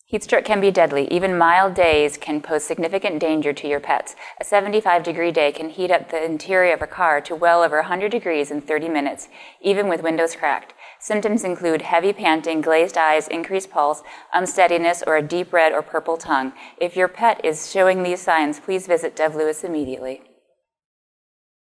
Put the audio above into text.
Heatstroke can be deadly. Even mild days can pose significant danger to your pets. A 75-degree day can heat up the interior of a car to well over 100 degrees in 30 minutes, even with windows cracked. Symptoms include heavy panting, glazed eyes, increased pulse, unsteadiness, or a deep red or purple tongue. If your pet is showing these signs, please visit DoveLewis immediately.